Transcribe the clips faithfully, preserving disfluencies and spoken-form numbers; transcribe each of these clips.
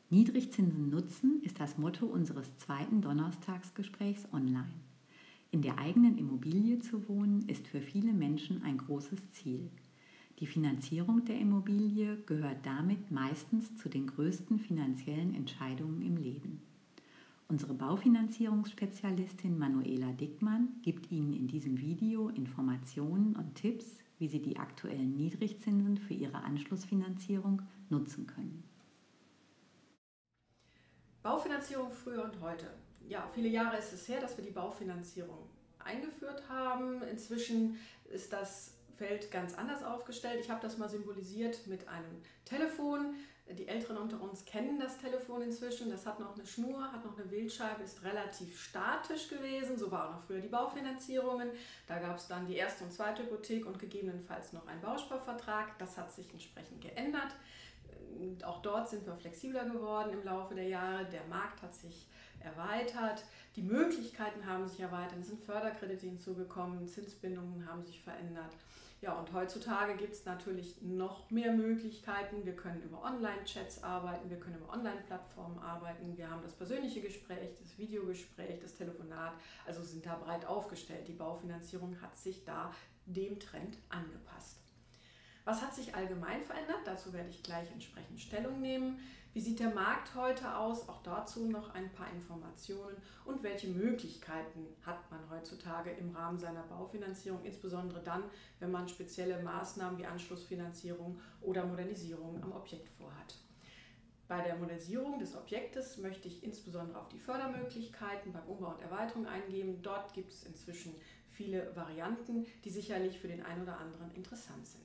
Niedrigzinsen nutzen ist das Motto unseres zweiten Donnerstagsgesprächs online. In der eigenen Immobilie zu wohnen, ist für viele Menschen ein großes Ziel. Die Finanzierung der Immobilie gehört damit meistens zu den größten finanziellen Entscheidungen im Leben. Unsere Baufinanzierungsspezialistin Manuela Dickmann gibt Ihnen in diesem Video Informationen und Tipps, wie Sie die aktuellen Niedrigzinsen für Ihre Anschlussfinanzierung nutzen können. Baufinanzierung früher und heute. Ja, viele Jahre ist es her, dass wir die Baufinanzierung eingeführt haben. Inzwischen ist das Feld ganz anders aufgestellt. Ich habe das mal symbolisiert mit einem Telefon. Die Älteren unter uns kennen das Telefon inzwischen. Das hat noch eine Schnur, hat noch eine Wählscheibe, ist relativ statisch gewesen. So waren auch noch früher die Baufinanzierungen. Da gab es dann die erste und zweite Hypothek und gegebenenfalls noch einen Bausparvertrag. Das hat sich entsprechend geändert. Auch dort sind wir flexibler geworden im Laufe der Jahre. Der Markt hat sich erweitert, die Möglichkeiten haben sich erweitert, es sind Förderkredite hinzugekommen, Zinsbindungen haben sich verändert. Ja, und heutzutage gibt es natürlich noch mehr Möglichkeiten. Wir können über Online-Chats arbeiten, wir können über Online-Plattformen arbeiten, wir haben das persönliche Gespräch, das Videogespräch, das Telefonat, also sind da breit aufgestellt. Die Baufinanzierung hat sich da dem Trend angepasst. Was hat sich allgemein verändert? Dazu werde ich gleich entsprechend Stellung nehmen. Wie sieht der Markt heute aus? Auch dazu noch ein paar Informationen. Und welche Möglichkeiten hat man heutzutage im Rahmen seiner Baufinanzierung, insbesondere dann, wenn man spezielle Maßnahmen wie Anschlussfinanzierung oder Modernisierung am Objekt vorhat. Bei der Modernisierung des Objektes möchte ich insbesondere auf die Fördermöglichkeiten beim Umbau und Erweiterung eingehen. Dort gibt es inzwischen viele Varianten, die sicherlich für den einen oder anderen interessant sind.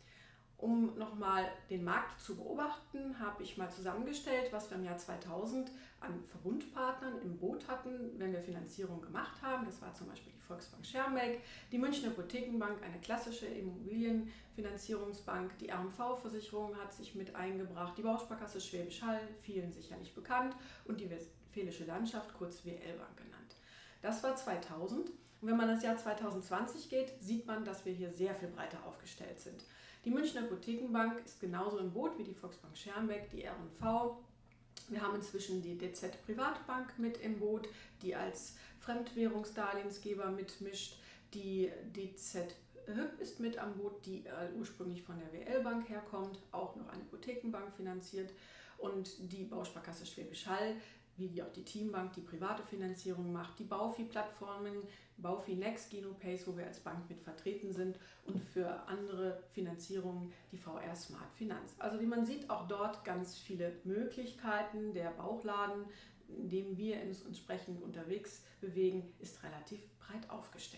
Um nochmal den Markt zu beobachten, habe ich mal zusammengestellt, was wir im Jahr zweitausend an Verbundpartnern im Boot hatten, wenn wir Finanzierung gemacht haben. Das war zum Beispiel die Volksbank Schermbeck, die Münchner Hypothekenbank, eine klassische Immobilienfinanzierungsbank, die R und V-Versicherung hat sich mit eingebracht, die Bausparkasse Schwäbisch Hall, vielen sicherlich bekannt, und die Westfälische Landschaft, kurz W L Bank genannt. Das war zweitausend. Und wenn man das Jahr zweitausendzwanzig geht, sieht man, dass wir hier sehr viel breiter aufgestellt sind. Die Münchner Hypothekenbank ist genauso im Boot wie die Volksbank Schermbeck, die R und V. Wir haben inzwischen die D Z Privatbank mit im Boot, die als Fremdwährungsdarlehensgeber mitmischt. Die D Z Hyp ist mit am Boot, die ursprünglich von der W L Bank herkommt, auch noch eine Hypothekenbank finanziert. Und die Bausparkasse Schwäbisch Hall, wie auch die Teambank, die private Finanzierung macht, die Baufi-Plattformen, Baufi Next, Genopace, wo wir als Bank mit vertreten sind, und für andere Finanzierungen die V R Smart Finanz. Also wie man sieht, auch dort ganz viele Möglichkeiten. Der Bauchladen, in dem wir uns entsprechend unterwegs bewegen, ist relativ breit aufgestellt.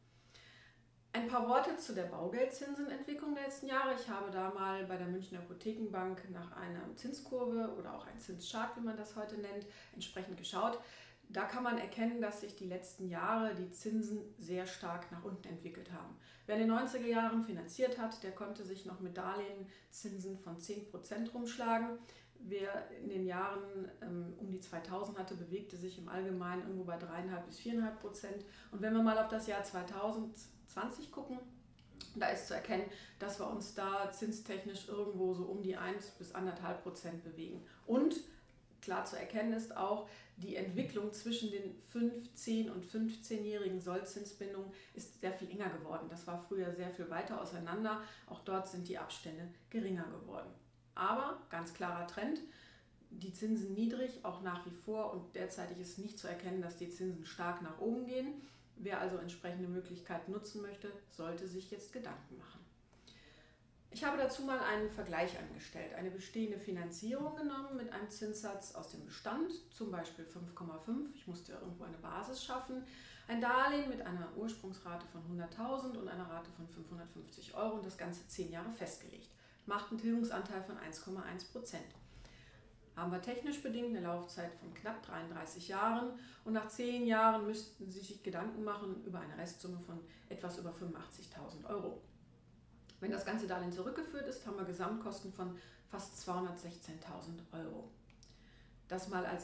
Ein paar Worte zu der Baugeldzinsenentwicklung der letzten Jahre. Ich habe da mal bei der Münchner Hypothekenbank nach einer Zinskurve oder auch ein Zinschart, wie man das heute nennt, entsprechend geschaut. Da kann man erkennen, dass sich die letzten Jahre die Zinsen sehr stark nach unten entwickelt haben. Wer in den neunziger Jahren finanziert hat, der konnte sich noch mit Darlehenzinsen von zehn Prozent rumschlagen. Wer in den Jahren ähm, um die zweitausend hatte, bewegte sich im Allgemeinen irgendwo bei drei Komma fünf bis vier Komma fünf Prozent. Und wenn wir mal auf das Jahr zweitausendzwanzig gucken, da ist zu erkennen, dass wir uns da zinstechnisch irgendwo so um die eins bis eins Komma fünf Prozent bewegen. Und klar zu erkennen ist auch, die Entwicklung zwischen den fünf-, zehn- und fünfzehnjährigen Sollzinsbindungen ist sehr viel enger geworden. Das war früher sehr viel weiter auseinander. Auch dort sind die Abstände geringer geworden. Aber ganz klarer Trend, die Zinsen niedrig, auch nach wie vor, und derzeitig ist nicht zu erkennen, dass die Zinsen stark nach oben gehen. Wer also entsprechende Möglichkeiten nutzen möchte, sollte sich jetzt Gedanken machen. Ich habe dazu mal einen Vergleich angestellt, eine bestehende Finanzierung genommen mit einem Zinssatz aus dem Bestand, zum Beispiel fünf Komma fünf, ich musste irgendwo eine Basis schaffen, ein Darlehen mit einer Ursprungsrate von hunderttausend und einer Rate von fünfhundertfünfzig Euro und das Ganze zehn Jahre festgelegt. Macht einen Tilgungsanteil von eins Komma eins Prozent. Haben wir technisch bedingt eine Laufzeit von knapp dreiunddreißig Jahren und nach zehn Jahren müssten Sie sich Gedanken machen über eine Restsumme von etwas über fünfundachtzigtausend Euro. Wenn das ganze Darlehen zurückgeführt ist, haben wir Gesamtkosten von fast zweihundertsechzehntausend Euro. Das mal als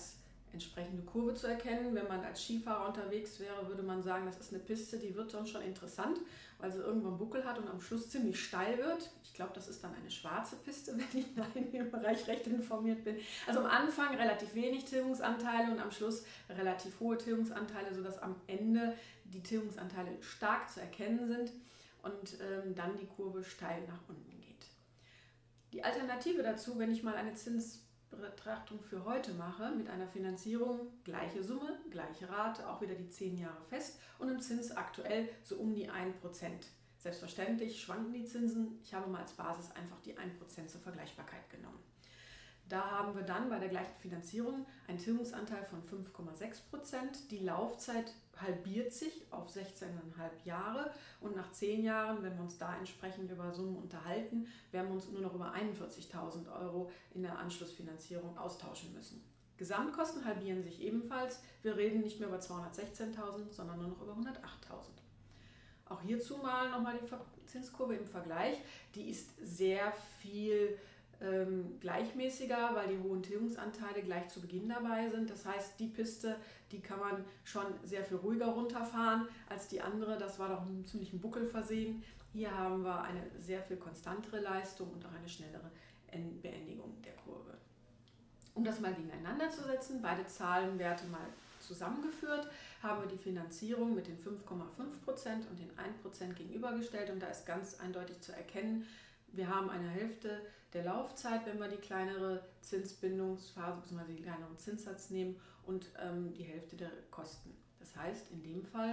entsprechende Kurve zu erkennen. Wenn man als Skifahrer unterwegs wäre, würde man sagen, das ist eine Piste, die wird dann schon interessant, weil sie irgendwann Buckel hat und am Schluss ziemlich steil wird. Ich glaube, das ist dann eine schwarze Piste, wenn ich da in dem Bereich recht informiert bin. Also am Anfang relativ wenig Tilgungsanteile und am Schluss relativ hohe Tilgungsanteile, sodass am Ende die Tilgungsanteile stark zu erkennen sind und ähm, dann die Kurve steil nach unten geht. Die Alternative dazu, wenn ich mal eine Zins Betrachtung für heute mache, mit einer Finanzierung, gleiche Summe, gleiche Rate, auch wieder die zehn Jahre fest und im Zins aktuell so um die ein Prozent. Selbstverständlich schwanken die Zinsen, ich habe mal als Basis einfach die ein Prozent zur Vergleichbarkeit genommen. Da haben wir dann bei der gleichen Finanzierung einen Tilgungsanteil von fünf Komma sechs Prozent. Die Laufzeit halbiert sich auf sechzehn Komma fünf Jahre und nach zehn Jahren, wenn wir uns da entsprechend über Summen unterhalten, werden wir uns nur noch über einundvierzigtausend Euro in der Anschlussfinanzierung austauschen müssen. Gesamtkosten halbieren sich ebenfalls. Wir reden nicht mehr über zweihundertsechzehntausend, sondern nur noch über hundertachttausend. Auch hierzu mal nochmal die Zinskurve im Vergleich. Die ist sehr viel Ähm, gleichmäßiger, weil die hohen Tilgungsanteile gleich zu Beginn dabei sind. Das heißt, die Piste, die kann man schon sehr viel ruhiger runterfahren als die andere. Das war doch mit einem ziemlichen Buckel versehen. Hier haben wir eine sehr viel konstantere Leistung und auch eine schnellere Beendigung der Kurve. Um das mal gegeneinander zu setzen, beide Zahlenwerte mal zusammengeführt, haben wir die Finanzierung mit den fünf Komma fünf Prozent und den ein Prozent gegenübergestellt und da ist ganz eindeutig zu erkennen, wir haben eine Hälfte der Laufzeit, wenn wir die kleinere Zinsbindungsphase bzw. den kleineren Zinssatz nehmen und ähm, die Hälfte der Kosten. Das heißt, in dem Fall,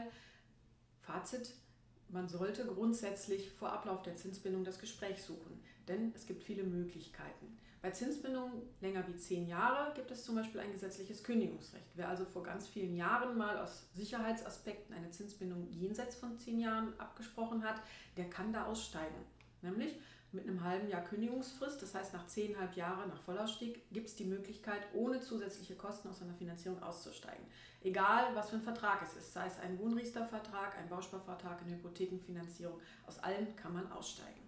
Fazit, man sollte grundsätzlich vor Ablauf der Zinsbindung das Gespräch suchen, denn es gibt viele Möglichkeiten. Bei Zinsbindungen länger wie zehn Jahre gibt es zum Beispiel ein gesetzliches Kündigungsrecht. Wer also vor ganz vielen Jahren mal aus Sicherheitsaspekten eine Zinsbindung jenseits von zehn Jahren abgesprochen hat, der kann da aussteigen. Nämlich mit einem halben Jahr Kündigungsfrist, das heißt nach zehneinhalb Jahren nach Vollausstieg, gibt es die Möglichkeit, ohne zusätzliche Kosten aus einer Finanzierung auszusteigen. Egal, was für ein Vertrag es ist, sei es ein Wohnriester-Vertrag, ein Bausparvertrag, eine Hypothekenfinanzierung, aus allen kann man aussteigen.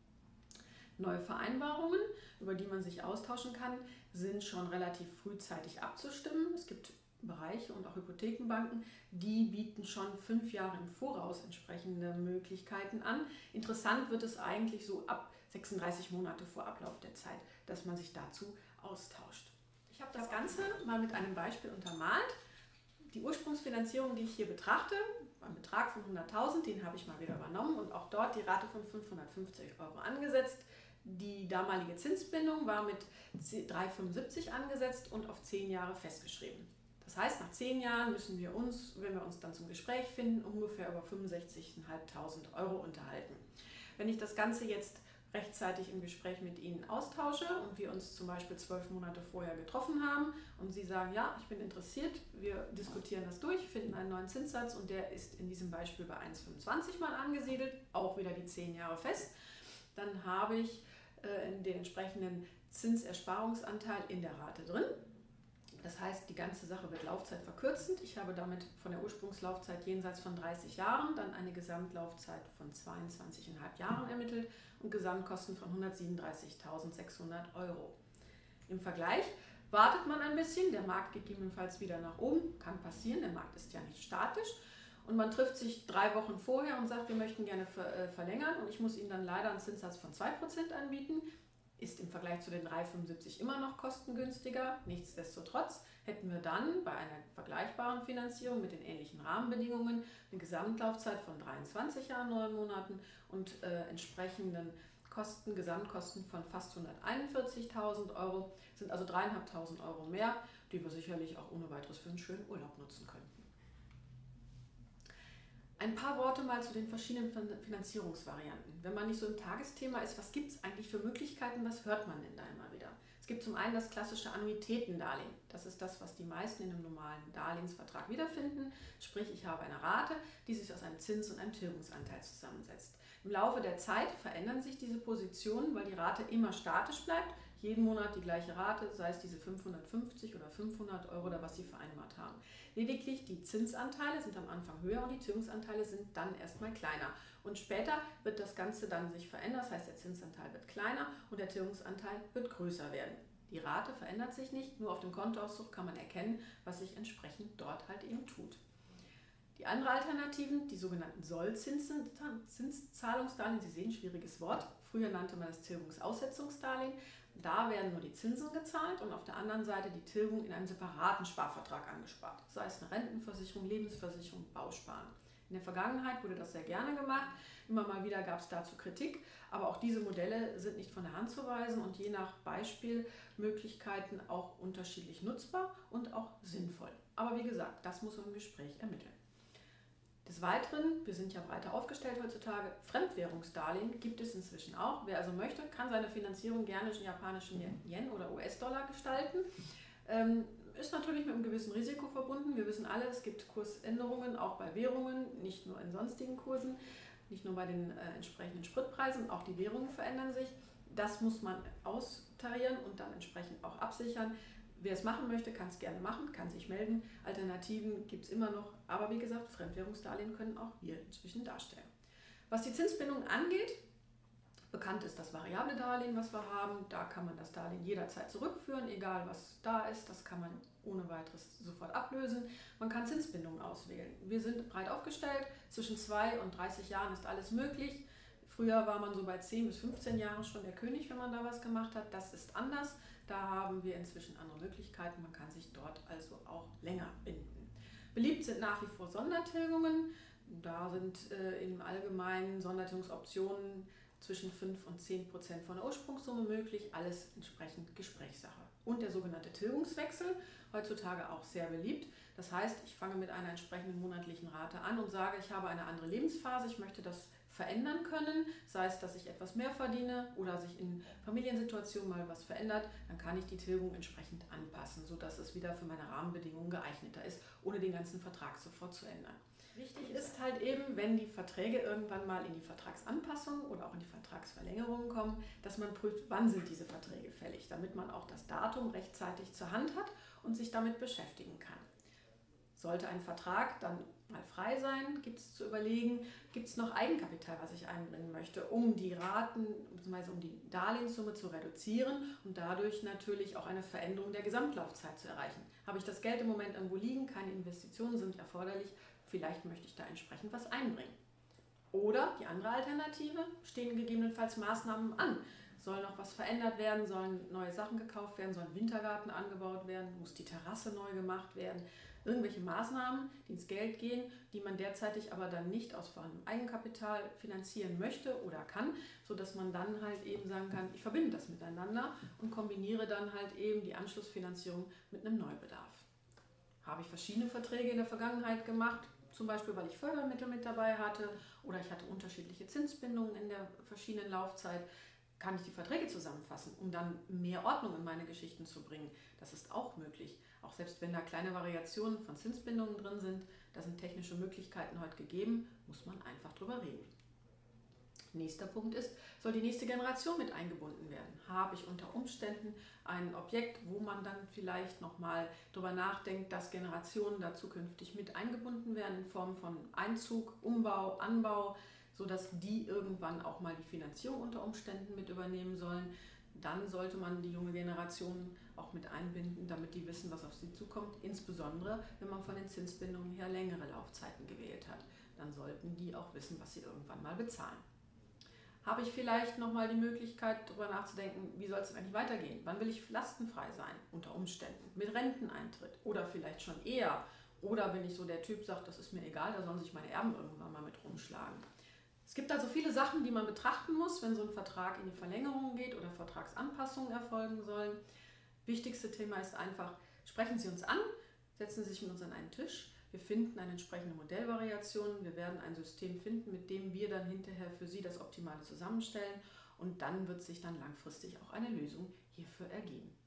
Neue Vereinbarungen, über die man sich austauschen kann, sind schon relativ frühzeitig abzustimmen. Es gibt Bereiche und auch Hypothekenbanken, die bieten schon fünf Jahre im Voraus entsprechende Möglichkeiten an. Interessant wird es eigentlich so ab sechsunddreißig Monate vor Ablauf der Zeit, dass man sich dazu austauscht. Ich habe das Ganze mal mit einem Beispiel untermalt. Die Ursprungsfinanzierung, die ich hier betrachte, beim Betrag von hunderttausend, den habe ich mal wieder übernommen und auch dort die Rate von fünfhundertfünfzig Euro angesetzt. Die damalige Zinsbindung war mit drei Komma fünfundsiebzig angesetzt und auf zehn Jahre festgeschrieben. Das heißt, nach zehn Jahren müssen wir uns, wenn wir uns dann zum Gespräch finden, ungefähr über fünfundsechzigtausendfünfhundert Euro unterhalten. Wenn ich das Ganze jetzt rechtzeitig im Gespräch mit Ihnen austausche und wir uns zum Beispiel zwölf Monate vorher getroffen haben und Sie sagen, ja, ich bin interessiert, wir diskutieren das durch, finden einen neuen Zinssatz und der ist in diesem Beispiel bei eins Komma fünfundzwanzig mal angesiedelt, auch wieder die zehn Jahre fest, dann habe ich äh, den entsprechenden Zinsersparungsanteil in der Rate drin. Das heißt, die ganze Sache wird Laufzeit verkürzend. Ich habe damit von der Ursprungslaufzeit jenseits von dreißig Jahren dann eine Gesamtlaufzeit von zweiundzwanzig Komma fünf Jahren ermittelt und Gesamtkosten von hundertsiebenunddreißigtausendsechshundert Euro. Im Vergleich wartet man ein bisschen, der Markt geht gegebenenfalls wieder nach oben, kann passieren, der Markt ist ja nicht statisch. Und man trifft sich drei Wochen vorher und sagt, wir möchten gerne verlängern und ich muss Ihnen dann leider einen Zinssatz von zwei Prozent anbieten. Ist im Vergleich zu den drei Komma fünfundsiebzig immer noch kostengünstiger. Nichtsdestotrotz hätten wir dann bei einer vergleichbaren Finanzierung mit den ähnlichen Rahmenbedingungen eine Gesamtlaufzeit von dreiundzwanzig Jahren, neun Monaten und äh, entsprechenden Kosten, Gesamtkosten von fast hunderteinundvierzigtausend Euro, sind also dreieinhalbtausend Euro mehr, die wir sicherlich auch ohne weiteres für einen schönen Urlaub nutzen könnten. Ein paar Worte mal zu den verschiedenen Finanzierungsvarianten. Wenn man nicht so im Tagesthema ist, was gibt es eigentlich für Möglichkeiten, was hört man denn da immer wieder? Es gibt zum einen das klassische Annuitätendarlehen. Das ist das, was die meisten in einem normalen Darlehensvertrag wiederfinden. Sprich, ich habe eine Rate, die sich aus einem Zins- und einem Tilgungsanteil zusammensetzt. Im Laufe der Zeit verändern sich diese Positionen, weil die Rate immer statisch bleibt. Jeden Monat die gleiche Rate, sei es diese fünfhundertfünfzig oder fünfhundert Euro oder was Sie vereinbart haben. Lediglich die Zinsanteile sind am Anfang höher und die Tilgungsanteile sind dann erstmal kleiner. Und später wird das Ganze dann sich verändern, das heißt der Zinsanteil wird kleiner und der Tilgungsanteil wird größer werden. Die Rate verändert sich nicht, nur auf dem Kontoauszug kann man erkennen, was sich entsprechend dort halt eben tut. Die andere Alternativen, die sogenannten Sollzinszahlungsdarlehen, Sie sehen, schwieriges Wort. Früher nannte man das Tilgungsaussetzungsdarlehen. Da werden nur die Zinsen gezahlt und auf der anderen Seite die Tilgung in einem separaten Sparvertrag angespart. Sei es eine Rentenversicherung, Lebensversicherung, Bausparen. In der Vergangenheit wurde das sehr gerne gemacht. Immer mal wieder gab es dazu Kritik, aber auch diese Modelle sind nicht von der Hand zu weisen und je nach Beispielmöglichkeiten auch unterschiedlich nutzbar und auch sinnvoll. Aber wie gesagt, das muss man im Gespräch ermitteln. Des Weiteren, wir sind ja breiter aufgestellt heutzutage, Fremdwährungsdarlehen gibt es inzwischen auch. Wer also möchte, kann seine Finanzierung gerne in japanischen Yen oder U S-Dollar gestalten. Ähm, ist natürlich mit einem gewissen Risiko verbunden. Wir wissen alle, es gibt Kursänderungen, auch bei Währungen, nicht nur in sonstigen Kursen, nicht nur bei den äh, entsprechenden Spritpreisen, auch die Währungen verändern sich. Das muss man austarieren und dann entsprechend auch absichern. Wer es machen möchte, kann es gerne machen, kann sich melden. Alternativen gibt es immer noch, aber wie gesagt, Fremdwährungsdarlehen können auch wir inzwischen darstellen. Was die Zinsbindung angeht, bekannt ist das variable Darlehen, was wir haben. Da kann man das Darlehen jederzeit zurückführen, egal was da ist. Das kann man ohne weiteres sofort ablösen. Man kann Zinsbindungen auswählen. Wir sind breit aufgestellt. Zwischen zwei und dreißig Jahren ist alles möglich. Früher war man so bei zehn bis fünfzehn Jahren schon der König, wenn man da was gemacht hat. Das ist anders. Da haben wir inzwischen andere Möglichkeiten. Man kann sich dort also auch länger binden. Beliebt sind nach wie vor Sondertilgungen. Da sind äh, im Allgemeinen Sondertilgungsoptionen zwischen fünf und zehn Prozent von der Ursprungssumme möglich. Alles entsprechend Gesprächssache. Und der sogenannte Tilgungswechsel, heutzutage auch sehr beliebt. Das heißt, ich fange mit einer entsprechenden monatlichen Rate an und sage, ich habe eine andere Lebensphase, ich möchte das verändern können, sei es, dass ich etwas mehr verdiene oder sich in Familiensituationen mal was verändert, dann kann ich die Tilgung entsprechend anpassen, sodass es wieder für meine Rahmenbedingungen geeigneter ist, ohne den ganzen Vertrag sofort zu ändern. Wichtig ist halt eben, wenn die Verträge irgendwann mal in die Vertragsanpassung oder auch in die Vertragsverlängerung kommen, dass man prüft, wann sind diese Verträge fällig, damit man auch das Datum rechtzeitig zur Hand hat und sich damit beschäftigen kann. Sollte ein Vertrag dann mal frei sein, gibt es zu überlegen, gibt es noch Eigenkapital, was ich einbringen möchte, um die Raten bzw. um die Darlehenssumme zu reduzieren und dadurch natürlich auch eine Veränderung der Gesamtlaufzeit zu erreichen. Habe ich das Geld im Moment irgendwo liegen, keine Investitionen sind erforderlich, vielleicht möchte ich da entsprechend was einbringen. Oder die andere Alternative, stehen gegebenenfalls Maßnahmen an. Soll noch was verändert werden, sollen neue Sachen gekauft werden, soll ein Wintergarten angebaut werden, muss die Terrasse neu gemacht werden. Irgendwelche Maßnahmen, die ins Geld gehen, die man derzeitig aber dann nicht aus vorhandenem Eigenkapital finanzieren möchte oder kann, sodass man dann halt eben sagen kann, ich verbinde das miteinander und kombiniere dann halt eben die Anschlussfinanzierung mit einem Neubedarf. Habe ich verschiedene Verträge in der Vergangenheit gemacht, zum Beispiel weil ich Fördermittel mit dabei hatte oder ich hatte unterschiedliche Zinsbindungen in der verschiedenen Laufzeit, kann ich die Verträge zusammenfassen, um dann mehr Ordnung in meine Geschichten zu bringen. Das ist auch möglich. Auch selbst wenn da kleine Variationen von Zinsbindungen drin sind, da sind technische Möglichkeiten heute gegeben, muss man einfach drüber reden. Nächster Punkt ist, soll die nächste Generation mit eingebunden werden? Habe ich unter Umständen ein Objekt, wo man dann vielleicht nochmal drüber nachdenkt, dass Generationen da zukünftig mit eingebunden werden in Form von Einzug, Umbau, Anbau, sodass die irgendwann auch mal die Finanzierung unter Umständen mit übernehmen sollen. Dann sollte man die junge Generation auch mit einbinden, damit die wissen, was auf sie zukommt. Insbesondere, wenn man von den Zinsbindungen her längere Laufzeiten gewählt hat. Dann sollten die auch wissen, was sie irgendwann mal bezahlen. Habe ich vielleicht nochmal die Möglichkeit, darüber nachzudenken, wie soll es eigentlich weitergehen? Wann will ich lastenfrei sein, unter Umständen, mit Renteneintritt oder vielleicht schon eher? Oder bin ich so der Typ, sagt, das ist mir egal, da sollen sich meine Erben irgendwann mal mit rumschlagen. Es gibt also viele Sachen, die man betrachten muss, wenn so ein Vertrag in die Verlängerung geht oder Vertragsanpassungen erfolgen sollen. Wichtigste Thema ist einfach, sprechen Sie uns an, setzen Sie sich mit uns an einen Tisch. Wir finden eine entsprechende Modellvariation. Wir werden ein System finden, mit dem wir dann hinterher für Sie das Optimale zusammenstellen. Und dann wird sich dann langfristig auch eine Lösung hierfür ergeben.